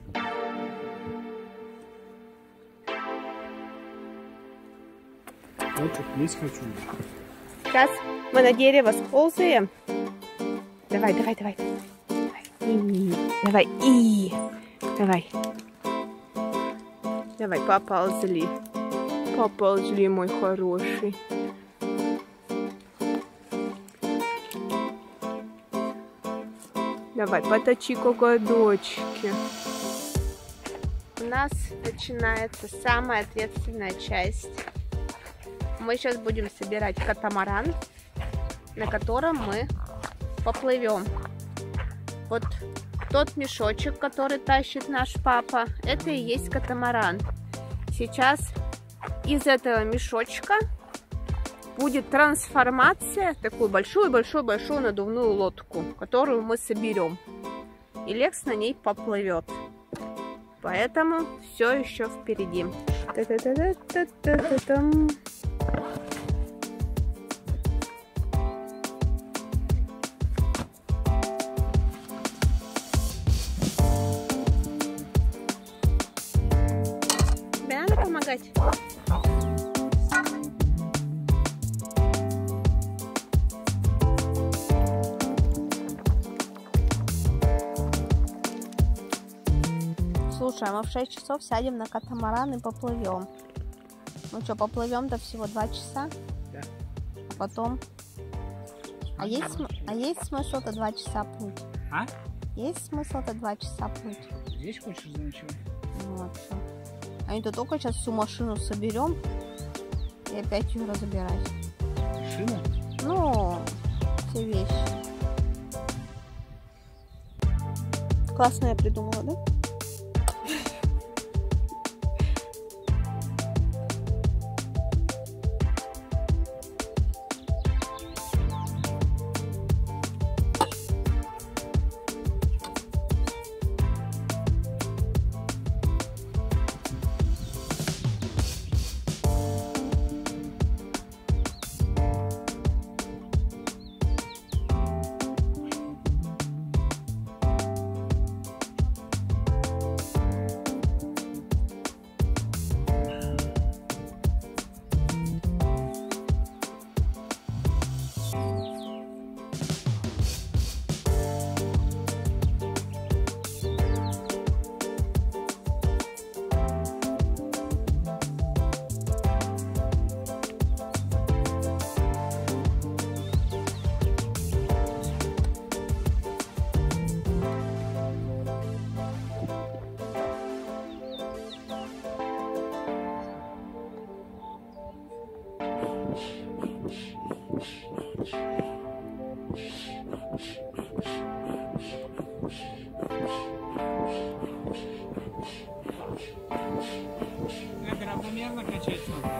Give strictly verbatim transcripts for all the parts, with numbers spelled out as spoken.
Вот тут есть хочу. Сейчас мы на дерево сползаем. Давай, давай, давай. И, давай, и. Давай. Давай, поползли. Поползли, мой хороший. Давай, поточи коготочки. У нас начинается самая ответственная часть. Мы сейчас будем собирать катамаран, на котором мы поплывем. Вот тот мешочек, который тащит наш папа, это и есть катамаран. Сейчас из этого мешочка будет трансформация в такую большую-большую-большую надувную лодку, которую мы соберем. И Лекс на ней поплывет. Поэтому все еще впереди. Та-та-та-та-та-та-та-там. Тебе надо помогать? Слушай, а мы в шесть часов сядем на катамаран и поплывем. Ну что, поплывем-то всего два часа? Да. А потом? А есть, см... а есть смысл-то два часа плыть? А? Есть смысл-то два часа плыть? Здесь хочешь заночевать? Вот, все. А не то только сейчас всю машину соберем и опять ее разбирать. Машину? Ну, все вещи. Классно я придумала, да? Как равномерно качать надо?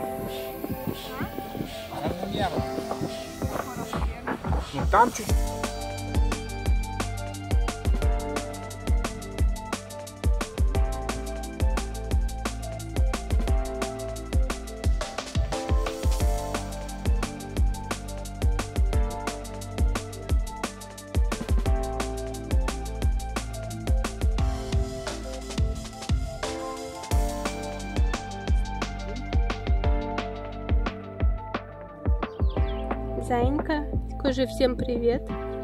А? Равномерно. Ну там чуть. Зайенька, скажи всем привет.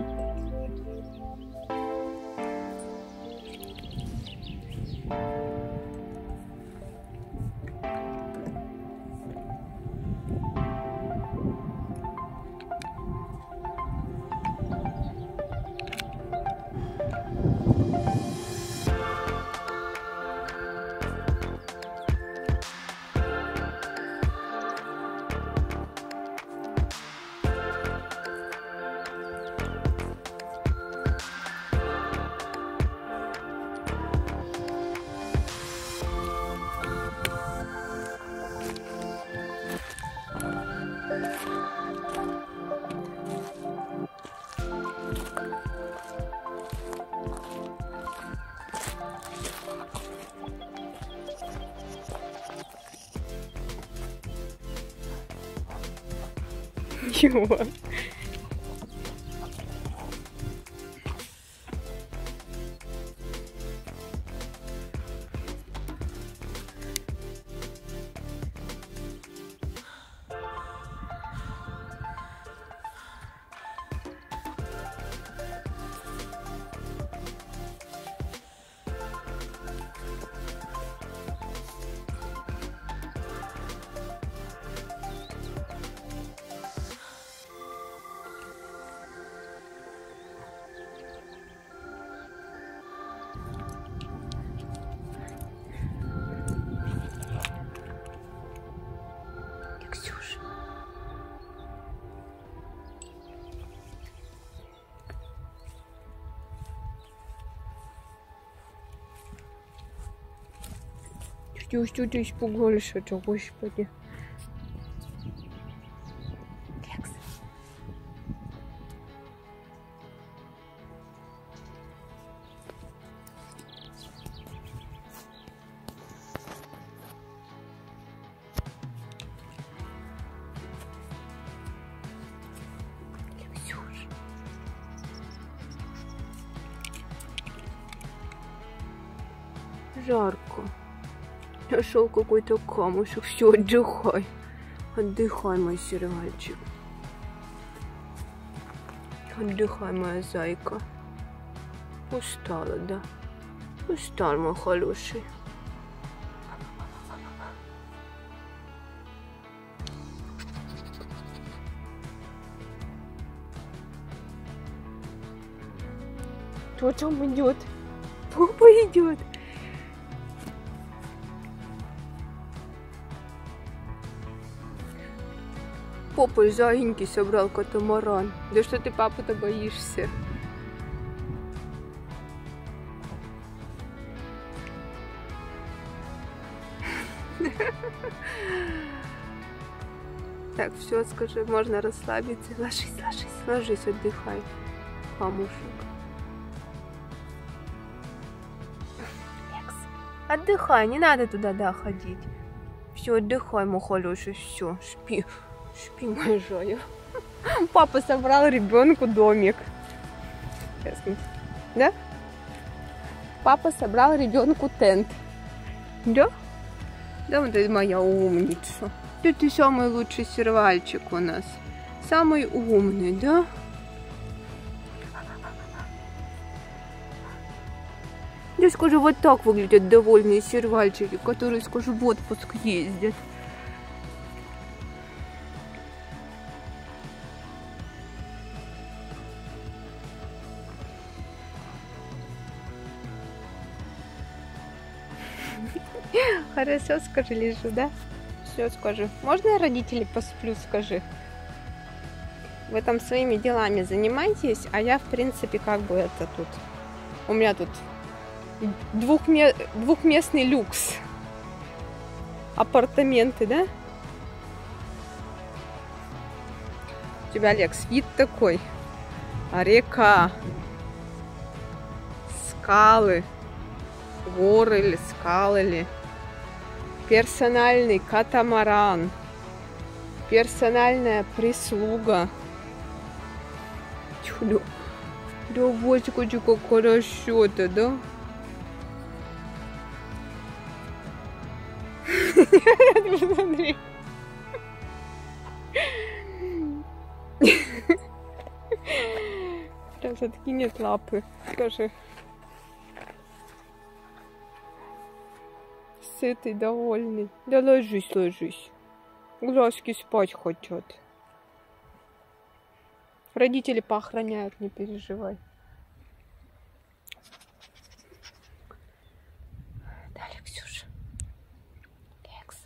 Чего? Ты что ты испугался, что, господи. Лекс. Лексюш. Жарко. Нашел какой-то камушек. Все, отдыхай. Отдыхай, мой сервальчик. Отдыхай, моя зайка. Устала, да? Устал, мой хороший. Кто там идет? Папа идет. Папа из заиньки собрал катамаран. Да что ты, папа-то, боишься? Так, все, скажи, можно расслабиться. Ложись, ложись, ложись, отдыхай, камушек. Лекс, отдыхай, не надо туда, да, ходить. Все, отдыхай, мой хороший, все, спи. Спи, моя Жоя. Папа собрал ребенку домик. Да? Папа собрал ребенку тент. Да? Да, вот это моя умница. Да ты самый лучший сервальчик у нас. Самый умный, да? Я скажу, вот так выглядят довольные сервальчики, которые, скажу, в отпуск ездят. Хорошо, скажи, лежу, да? Все, скажи. Можно я родителей посплю, скажи? Вы там своими делами занимайтесь, а я, в принципе, как бы это тут... У меня тут двухме... двухместный люкс. Апартаменты, да? У тебя, Алекс, вид такой. Река. Скалы. Горы или скалы или... Персональный катамаран. Персональная прислуга. Чудо. Да, бочка, как хорошо-то, да? Посмотри. Сейчас откинет лапы. Скажи. Сытый, довольный. Да ложись, ложись. Глазки спать хотят. Родители поохраняют, не переживай. Да, Лексюша. Лекс.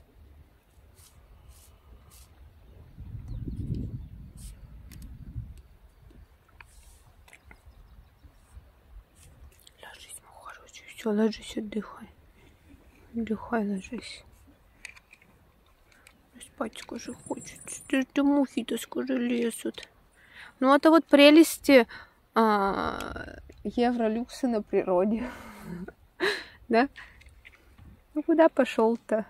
Ложись, мой хороший. Все, ложись, отдыхай. Отдыхай, ложись. Спать, скажи, хочется. Ты, ты мухи-то, скажи, лезут. Ну, это вот прелести а, евролюкса на природе. Да? Ну, куда пошел-то?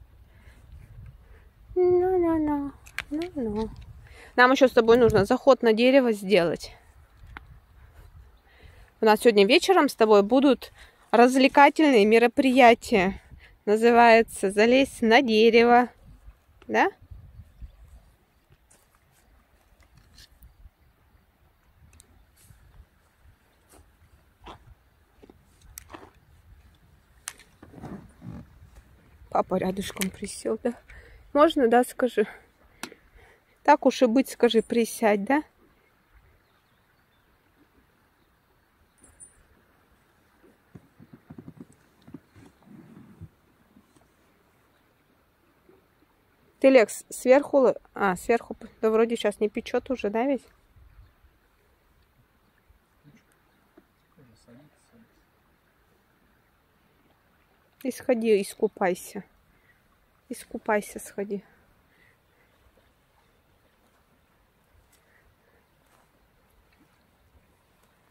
Ну-ну-ну. Ну-ну. Нам еще с тобой нужно заход на дерево сделать. У нас сегодня вечером с тобой будут развлекательные мероприятия. Называется «Залезть на дерево». Да? Папа рядышком присел, да? Можно, да, скажи? Так уж и быть, скажи, присядь, да? Ты, Лекс, сверху... А, сверху... Да вроде сейчас не печет уже, да, ведь? И сходи, искупайся. Искупайся, сходи.